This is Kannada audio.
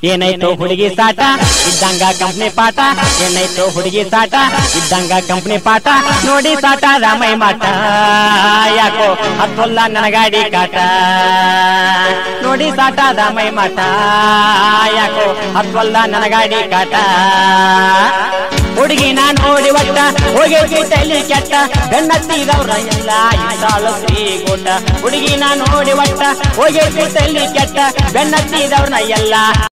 ಏನಾಯ್ತು ಹುಡುಗಿ ಸಾಟ ಇದ್ದಂಗ ಕಂಪ್ನಿ ಪಾಠ ಏನಾಯ್ತು ಹುಡುಗಿ ಸಾಟ ಇದ್ದಂಗ ಕಂಪ್ನಿ ಪಾಠ ನೋಡಿ ಸಾಟ ರಾಮೈ ಮಾಟ ಯಾಕೋ ಹತ್ತೊಲ್ಲ ನನ್ನ ಗಾಡಿ ಕಾಟ ನೋಡಿ ಸಾಟ ರಾಮೈ ಮಾಟ ಯಾಕೋ ಹತ್ತೊಲ್ಲ ನನ್ನ ಗಾಡಿ ಕಾಟ ಹುಡುಗಿನ ನೋಡಿ ಒಟ್ಟ ಹೋಗಿ ತಲೆ ಕೆಟ್ಟ ಗಣ್ಣತ್ತಿದವ್ರ ಎಲ್ಲ ಇದ್ದಾಳು ಶ್ರೀಗೋಟ ಹುಡುಗಿನ ನೋಡಿ ಒಟ್ಟ ಹೋಗಿ ತಲೆ ಕೆಟ್ಟ ಗಣ್ಣತ್ತಿದವ್ರನ್ನ ಎಲ್ಲ